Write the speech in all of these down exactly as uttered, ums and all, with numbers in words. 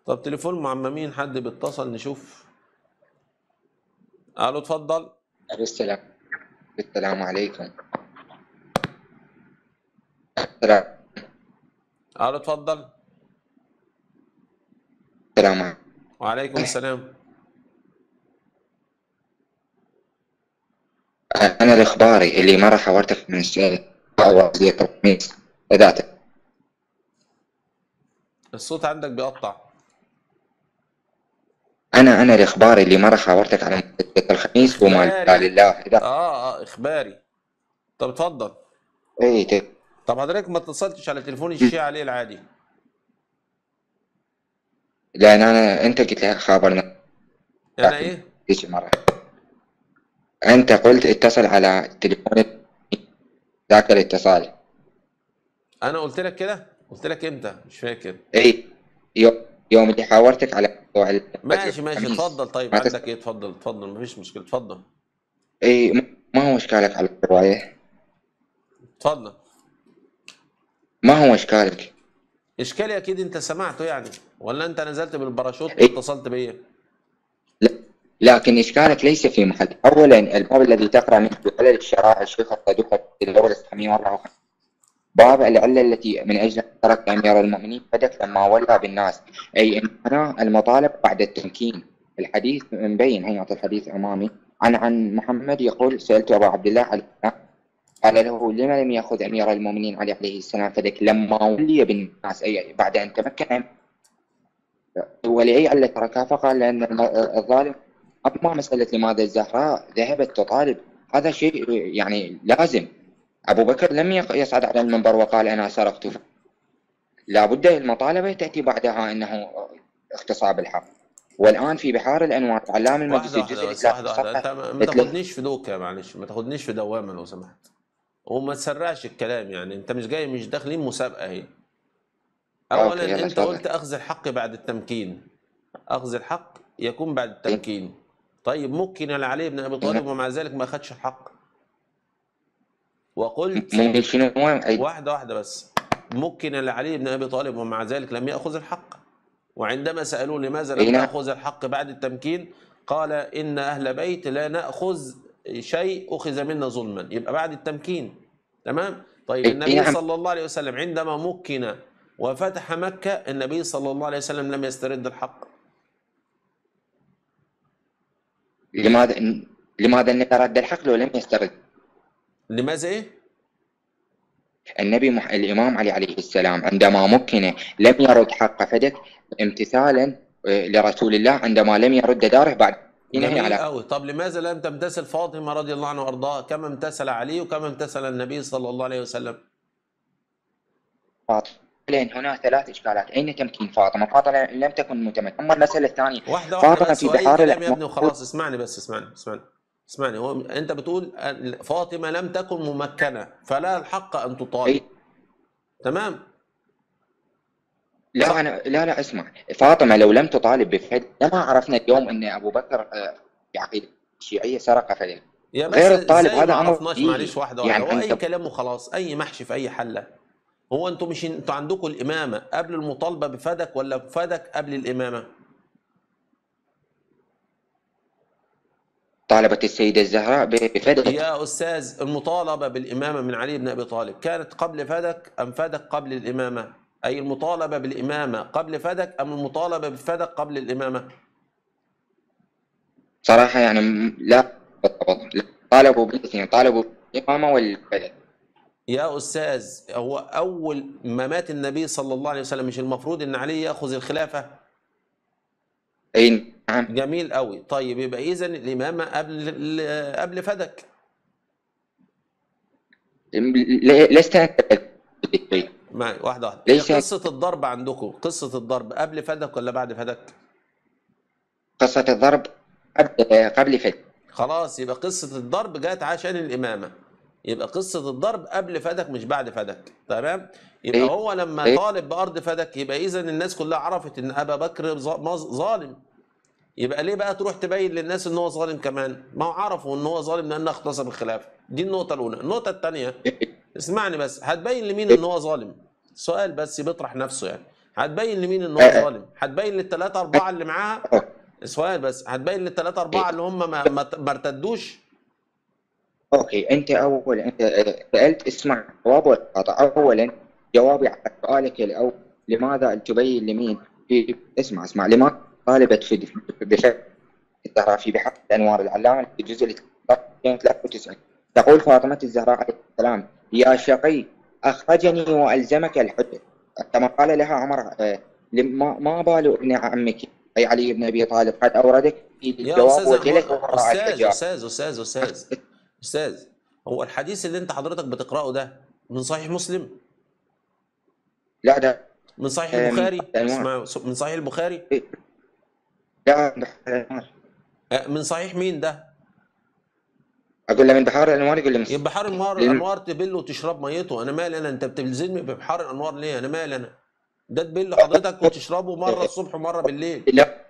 طب تليفون معممين، حد بيتصل نشوف. الو اتفضل. السلام السلام عليكم. السلام الو اتفضل. السلام عليكم. وعليكم السلام. أنا الإخباري اللي مرة حاورتك من السؤال أو زي التلخيص بدأت. الصوت عندك بيقطع. أنا أنا الإخباري اللي مرة حاورتك على الخميس وما لا اخباري. لله إذا. اه اه اخباري. طب اتفضل. إيه ت- طب حضرتك ما اتصلتش على تليفون الشيعة عليه العادي؟ لأن أنا أنت قلت لي خابرنا انا ايه؟ تيجي مرة. أنت قلت اتصل على تليفون ذاك الاتصال. انا قلت لك كده؟ قلت لك امتى؟ مش فاكر. إيه يوم يوم اللي حاورتك على موضوع الفجر ماشي ماشي الخميس اتفضل. طيب ما عندك تسمع. ايه؟ اتفضل اتفضل مفيش مشكلة اتفضل. إيه م- ما هو إشكالك على الرواية؟ اتفضل. ما هو إشكالك؟ اشكالي اكيد انت سمعته يعني، ولا انت نزلت بالباراشوت إيه واتصلت بيا؟ لا، لكن إشكالك ليس في محل. أولا الباب الذي تقرأ منه بعلل الشرائع الشيخ الصدوق في الدولة الإسلامية والله خير. باب العلة التي من أجلها ترك أمير المؤمنين بدك لما ولى بالناس، أي أن هنا المطالب بعد التمكين. الحديث مبين، هي الحديث أمامي عن عن محمد يقول: سألت أبا عبد الله عليه السلام قال له: لما لم يأخذ أمير المؤمنين علي عليه السلام فدك لما ولي بالناس، أي بعد أن تمكن، ولأي علة تركها؟ فقال: لأن الظالم. أما مسألة لماذا الزهراء ذهبت تطالب، هذا شيء يعني لازم. أبو بكر لم يصعد على المنبر وقال: أنا سرقت. لا بد المطالبة تأتي بعدها أنه اغتصاب الحق. والآن في بحار الأنوار علام المجلس واحدة واحدة الجزء بس، الثلاثين واحدة واحدة. انت صفحة ما ما ثلاثين. تاخدنيش في دوكة، معلش ما تاخدنيش في دوامة لو سمحت. وما تسرعش الكلام، يعني انت مش جاي، مش داخلين مسابقة اهي. اولا أوكي يلا انت تفضل. قلت اخذ الحق بعد التمكين. اخذ الحق يكون بعد التمكين. طيب مكن لعلي بن ابي طالب ومع ذلك ما اخدش الحق. وقلت ممكن شنو أي واحدة واحدة بس. مكن لعلي بن ابي طالب ومع ذلك لم ياخذ الحق. وعندما سالوه لماذا لم أي نعم. تاخذ الحق بعد التمكين، قال ان اهل بيت لا ناخذ شيء اخذ منا ظلما، يبقى بعد التمكين. تمام. طيب أي النبي نعم. صلى الله عليه وسلم عندما مكن وفتح مكة، النبي صلى الله عليه وسلم لم يسترد الحق. لماذا لماذا النبي رد الحق لو لم يسترد؟ لماذا ايه؟ النبي مح... الإمام علي عليه السلام عندما مكن لم يرد حق فدك امتثالا آه، لرسول الله عندما لم يرد داره بعد نهي جميل على قوي. طب لماذا لم تمتثل فاطمة رضي الله عنها وارضاها كما امتثل علي وكما امتثل النبي صلى الله عليه وسلم؟ فاطمة. لأن هنا ثلاث إشكالات: أين تمكين فاطمة؟ فاطمة لم تكن متمكنة. أما المسألة الثانية، واحدة واحدة فاطمة بس، في وأي بحار كلام يا الأنوار. ابني وخلاص. اسمعني بس، اسمعني اسمعني اسمعني. هو أنت بتقول فاطمة لم تكن ممكنة فلا الحق أن تطالب. أي تمام. لا صح. أنا لا لا اسمع، فاطمة لو لم تطالب بفدك لما عرفنا اليوم أن أبو بكر آه، في عقيدة الشيعية سرق فدك. يا بس غير الطالب ازاي ما هذا أمر عرفناش؟ بديهي. معلش واحدة واحدة. يعني هو أي أنت كلام وخلاص، أي محشي في أي حلة. هو أنتوا مش أنتوا عندكم الإمامة قبل المطالبة بفدك ولا فدك قبل الإمامة؟ طالبت السيدة الزهراء بفدك. يا أستاذ، المطالبة بالإمامة من علي بن أبي طالب كانت قبل فدك أم فدك قبل الإمامة؟ أي المطالبة بالإمامة قبل فدك أم المطالبة بفدك قبل الإمامة؟ صراحة يعني م- لا بالضبط. لا. طالبوا بالاثنين، طالبوا بالإمامة والفدك. يا أستاذ، هو أول ما مات النبي صلى الله عليه وسلم مش المفروض إن علي يأخذ الخلافة؟ أي نعم. جميل قوي. طيب يبقى إذا الإمامة قبل قبل فدك. ل- لست أنت بالتدريب. معي واحدة واحدة. هي ليس قصة الضرب عندكم، قصة الضرب قبل فدك ولا بعد فدك؟ قصة الضرب قبل قبل فدك. خلاص، يبقى قصة الضرب جت عشان الإمامة. يبقى قصة الضرب قبل فدك مش بعد فدك. تمام. يبقى أي هو لما أي طالب بأرض فدك، يبقى إذا الناس كلها عرفت إن أبا بكر ظالم. يبقى ليه بقى تروح تبين للناس ان هو ظالم كمان؟ ما هو عرفوا ان هو ظالم لانه اغتصب الخلافه. دي النقطه الاولى. النقطه الثانيه، اسمعني بس، هتبين لمين ان هو ظالم؟ سؤال بس بيطرح نفسه يعني. هتبين لمين ان هو آه، ظالم؟ هتبين للثلاثه اربعه اللي معاها؟ آه، سؤال بس، هتبين للثلاثه اربعه اللي هم ما ما ما ارتدوش؟ اوكي، انت اولا انت آه، سالت، اسمع جواب ولا خطا. اولا جوابي على سؤالك الاول، لماذا تبين لمين في، اسمع اسمع لماذا طالبت في في- بشكل الزهراء في بحق الانوار العلامه في الجزء اللي ثلاثة وتسعين، تقول فاطمه الزهراء عليه السلام: يا شقي اخرجني والزمك الحجه، كما قال لها عمر: آه، لما ما بال ابن عمك اي علي بن ابي طالب قد اوردك في يا الجواب استاذ وجلك م- وراء استاذ الحجاب. استاذ استاذ استاذ استاذ، هو الحديث اللي انت حضرتك بتقراه ده من صحيح مسلم؟ لا ده من صحيح آه، من البخاري؟ الانوار. اسمع، من صحيح البخاري؟ لا من بحار الانوار. آه، من صحيح مين ده؟ اقول له من بحار الانوار، يقول لي يبقى مس- بحار الانوار، للم- الانوار تبل وتشرب ميته، انا مالي انا؟ انت بتلزمني ببحار الانوار ليه؟ انا مالي انا؟ ده تبل حضرتك وتشربه مره الصبح ومره بالليل. لا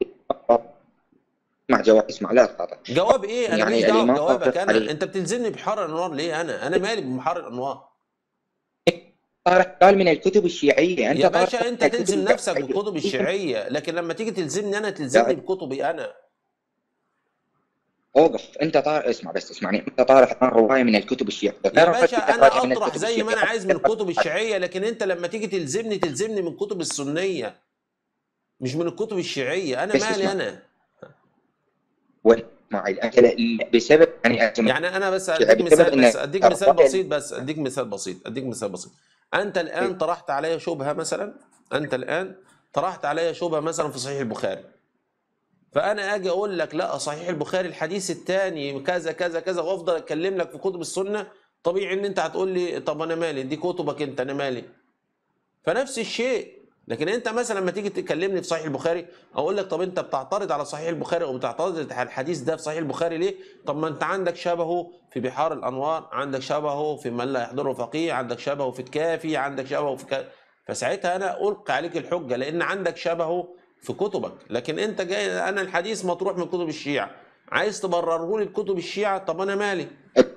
اسمع جواب، اسمع لا تقاطع. جواب ايه؟ انا ماليش يعني دعوه الامام بجوابك، طارق انا عليه انت بتلزمني بحار الانوار ليه؟ انا انا مالي ببحار الانوار؟ طارق قال من الكتب الشيعيه، انت يا طارق باشا من انت الكتب تلزم نفسك الشيعيه. بالكتب الشيعيه، لكن لما تيجي تلزمني انا تلزمني لا بكتبي انا. اوقف، انت طارق اسمع بس اسمعني، انت طارق الان روايه من الكتب الشيعيه يا غير باشا الروايه انا من اطرح الكتب زي ما الشيعيه. انا عايز من الكتب الشيعيه، لكن انت لما تيجي تلزمني تلزمني من الكتب السنيه، مش من الكتب الشيعيه. انا بس مالي اسمع انا؟ واسمع انت لا- بسبب يعني انت يعني انا بس الشيعة اديك بسبب مثال، ان بس اديك مثال الروايه بسيط، بس اديك مثال بسيط، اديك مثال بسيط. انت الان طرحت علي شبهه مثلا، انت الان طرحت علي شبهه مثلا في صحيح البخاري، فانا اجي اقول لك لا صحيح البخاري الحديث الثاني كذا كذا كذا، وافضل اتكلم لك في كتب السنه، طبيعي ان انت هتقول لي طب انا مالي، دي كتبك انت، انا مالي. فنفس الشيء. لكن انت مثلا لما تيجي تكلمني في صحيح البخاري، اقول لك طب انت بتعترض على صحيح البخاري او بتعترض على الحديث ده في صحيح البخاري ليه؟ طب ما انت عندك شبهه في بحار الانوار، عندك شبهه في من لا يحضره فقيه، عندك شبهه في الكافي، عندك شبهه في ك... فساعتها انا القي عليك الحجه لان عندك شبهه في كتبك. لكن انت جاي انا الحديث مطروح من كتب الشيعه، عايز تبرره لي بكتب الشيعه، طب انا مالي؟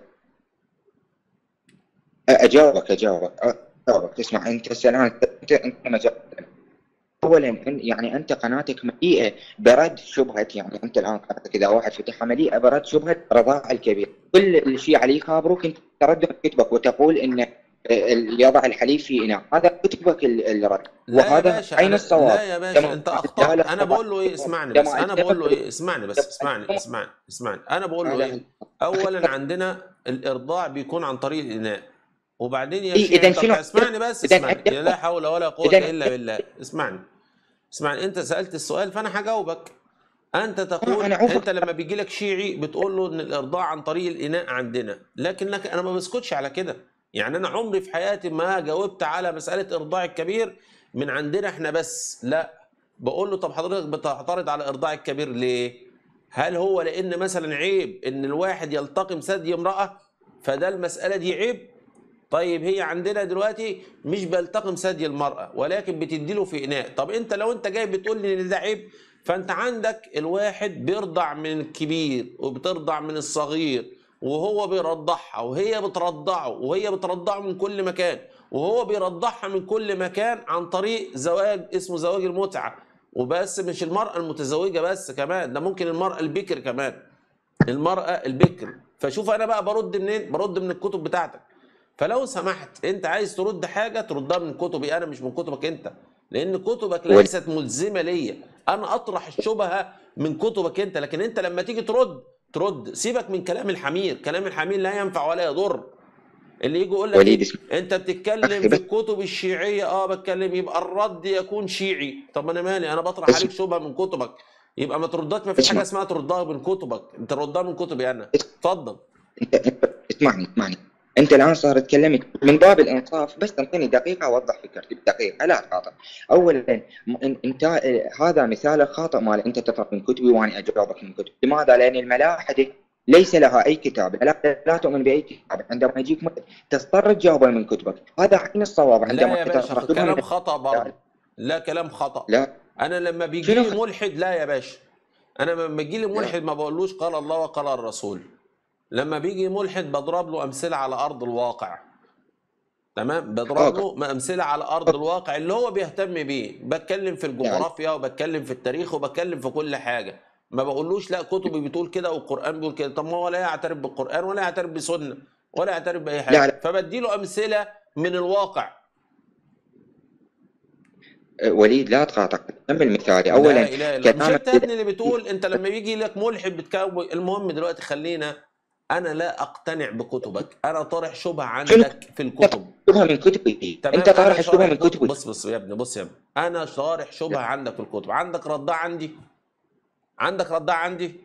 اجاوبك اجاوبك اجاوبك اسمع انت الان انت انت ما جاوبت. اولا إن- يعني انت قناتك مليئه برد شبهه، يعني انت الان قناتك اذا واحد فتحها مليئه برد شبهه رضاع الكبير، كل الشيعة عليه يخابروك انت ترد كتبك وتقول ان آه، يضع الحليب في اناء، هذا كتبك ال- الرد، لا يا وهذا باشا عين انا، الصواب. لا يا باشا كما انت ادعى اخطات. لك انا بقول له ايه؟ اسمعني بس، كما انا ادعى بقول له لك ايه؟ اسمعني بس، اسمعني اسمعني اسمعني انا بقول له هذا ايه؟ اولا عندنا الارضاع بيكون عن طريق الاناء، وبعدين يا اي شيعي اذا انت شنو؟ بتاع، اسمعني بس اذا اسمعني، يا لا عندكم حول ولا قوة اذا الا عندكم بالله. اسمعني اسمعني، انت سألت السؤال فانا هجاوبك. انت آه انا تقول، اوفق. انت لما بيجي لك شيعي بتقول له ان الارضاع عن طريق الاناء عندنا، لكنك انا ما بسكتش على كده. يعني انا عمري في حياتي ما جاوبت على مساله ارضاع الكبير من عندنا احنا بس، لا. بقول له طب حضرتك بتعترض على ارضاع الكبير ليه؟ هل هو لان مثلا عيب ان الواحد يلتقم ثدي امراه فده المساله دي عيب؟ طيب هي عندنا دلوقتي مش بلتقم ثدي المرأة ولكن بتديله في إناء. طب أنت لو أنت جاي بتقول لي إن ده عيب، فأنت عندك الواحد بيرضع من الكبير وبترضع من الصغير، وهو بيرضعها وهي بترضعه وهي بترضعه من كل مكان، وهو بيرضعها من كل مكان عن طريق زواج اسمه زواج المتعة. وبس مش المرأة المتزوجة بس، كمان ده ممكن المرأة البكر كمان، المرأة البكر. فشوف أنا بقى برد منين؟ برد من الكتب بتاعتك. فلو سمحت انت عايز ترد حاجه تردها من كتبي انا مش من كتبك انت، لان كتبك ليست ملزمه ليا. انا اطرح الشبهه من كتبك انت، لكن انت لما تيجي ترد ترد سيبك من كلام الحمير، كلام الحمير لا ينفع ولا يضر. اللي يجي يقول لك وليد ايه اسمع انت بتتكلم اخي في بس الكتب الشيعيه، اه بتكلم، يبقى الرد يكون شيعي. طب انا مالي؟ انا بطرح عليك اسمع شبهه من كتبك، يبقى ما تردش، ما فيش حاجه اسمع اسمها تردها من كتبك، انت ردها من كتبي انا. اتفضل. انت انت اسمعني اسمعني انت الان صار تكلمت من باب الانصاف، بس تنطيني دقيقه اوضح فكرتي بدقيقه لا تقاطع. اولا م- ان- انت اه، هذا مثال خاطئ مال انت تطرق من كتبي وانا اجاوبك من كتبي. لماذا؟ لان الملاحده ليس لها اي كتاب، الملاحده لا تؤمن باي كتاب، عندما يجيك مثل تضطر تجاوبه من كتبك، هذا حين الصواب لا عندما يا باشا تطرق شبهه من كلام خطأ برضه، لا, لا كلام خطأ. لا. انا لما بيجي شنو لي خ... ملحد، لا يا باشا، انا لما بيجي لي لا ملحد ما بقولوش قال الله وقال الرسول. لما بيجي ملحد بضرب له امثله على ارض الواقع. تمام، بضرب اه له امثله على ارض الواقع اللي هو بيهتم بيه، بتكلم في يعني الجغرافيا وبتكلم في التاريخ وبتكلم في كل حاجه. ما بقولوش لا كتبي بتقول كده والقران بيقول كده، طب ما هو لا يعترف بالقران ولا يعترف بسنه ولا يعترف باي لا حاجه، لا فبدي له امثله من الواقع. وليد لا تقاطع، كمل مثالي. لا اولا اله الا مش كلامك انت يا ابني اللي بدأ- بتقول، انت لما بيجي لك ملحد بتكون. المهم دلوقتي خلينا، انا لا اقتنع بكتبك، انا طارح شبهه شنو عندك في انت الكتب. طالع من كتبي؟ انت تمام، انا طارح الشبهه شارح من كتب. كتبي. بص بص يا ابني، بص يا ابني، انا شارح شبهه عندك في الكتب، عندك ردها عندي؟ عندك ردها عندي؟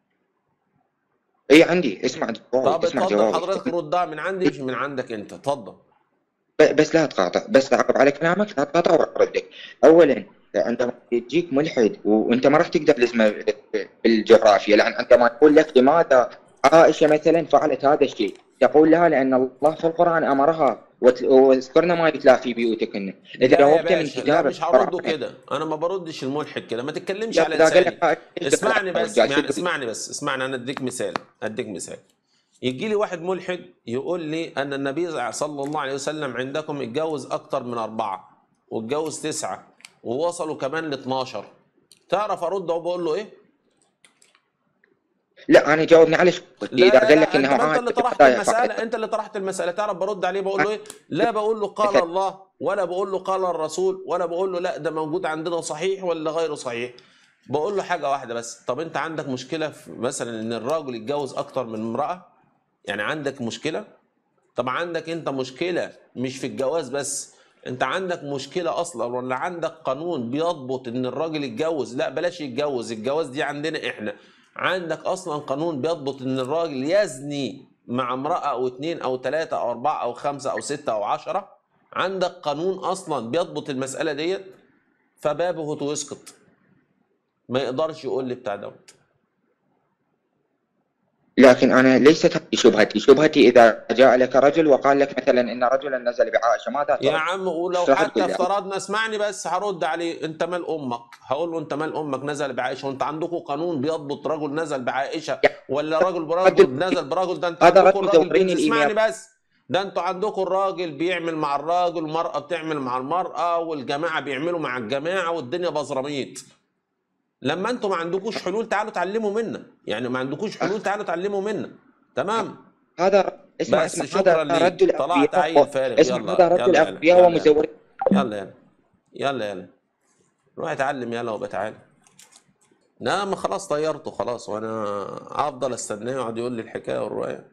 اي عندي، اسمع جوابي، طب اسمع اتفضل جوابي. حضرتك ردها من عندي مش من عندك انت، اتفضل. ب- بس لا تقاطع، بس اعقب على كلامك، لا تقاطع واردك. اولا عندما يجيك ملحد و- وانت ما راح تقدر لازمه بالجغرافيا، لان عندما يقول لك لماذا عائشه مثلا فعلت هذا الشيء، تقول لها لان الله في القران امرها وت- واذكرن ما يتلى في بيوتكن. اذا لا يا جاوبت من باشا، لا كتاب مش هرده القران، كده، انا ما بردش الملحد كده، ما تتكلمش لا على اذا قال لساني. لك عائشه ايش دخل اسمعني يا بس رجال؟ شو يعني، تقول؟ اسمعني بس اسمعني، انا اديك مثال، اديك مثال. يجي لي واحد ملحد يقول لي ان النبي صلى الله عليه وسلم عندكم اتجوز اكتر من اربعه واتجوز تسعه ووصلوا كمان ل اتناشر، تعرف ارد وبقول له ايه؟ لا انا جاوبني على شغلتي. لا اذا لا قال لك لا، انت انه ما انت عائشه اللي طرحت القضايا فعلت، المساله، انت اللي طرحت المساله، تعرف برد عليه بقول له ايه؟ لا بقول له قال مثلا الله ولا بقول له قال الرسول ولا بقول له لا ده موجود عندنا صحيح ولا غير صحيح. بقول له حاجه واحده بس، طب انت عندك مشكله في مثلا ان الراجل يتجوز اكتر من امراه؟ يعني عندك مشكله؟ طب عندك انت مشكله مش في الجواز بس، انت عندك مشكله اصلا ولا عندك قانون بيضبط ان الراجل يتجوز؟ لا بلاش يتجوز، الجواز دي عندنا احنا. عندك اصلا قانون بيضبط ان الراجل يزني مع امراه او اتنين او تلاته او اربعه او خمسه او سته او عشره؟ عندك قانون اصلا بيضبط المساله ديت؟ فبابه يسقط، ما يقدرش يقول لي بتاع دوت. لكن أنا ليست هذه شبهتي. شبهتي إذا جاء لك رجل وقال لك مثلا إن رجلا نزل بعائشة، ماذا يا ترد؟ عم ولو إيش راح حتى تقول لي؟ افترضنا، اسمعني بس هرد عليه، انت مال امك؟ هقول له انت مال امك نزل بعائشه؟ وانت عندكم قانون بيضبط رجل نزل بعائشه يعني ولا رجل برجل رد، نزل برجل؟ ده انت هذا عندكم رد الراجل مزورين بينزل، الإيميل. اسمعني بس، ده انتوا عندكم الراجل بيعمل مع الراجل والمرأة بتعمل مع المرأة والجماعة بيعملوا مع الجماعة والدنيا بزراميط. لما انتوا ما عندكوش حلول تعالوا اتعلموا منا، يعني ما عندكوش حلول تعالوا اتعلموا منا. تمام. هذا رد. اسمع بس اسمع، شكرا هذا رد ليك، طلعت الأغبياء و... عيل فارغ. اسمع هذا يلا رد يلا يلا الأغبياء يلا يلا ومزورين. يلا يلا يلا يلا روح اتعلم يلا وبتعالى. لا ما خلاص طيرته خلاص، وانا افضل استناه يقعد يقول لي الحكايه والروايه.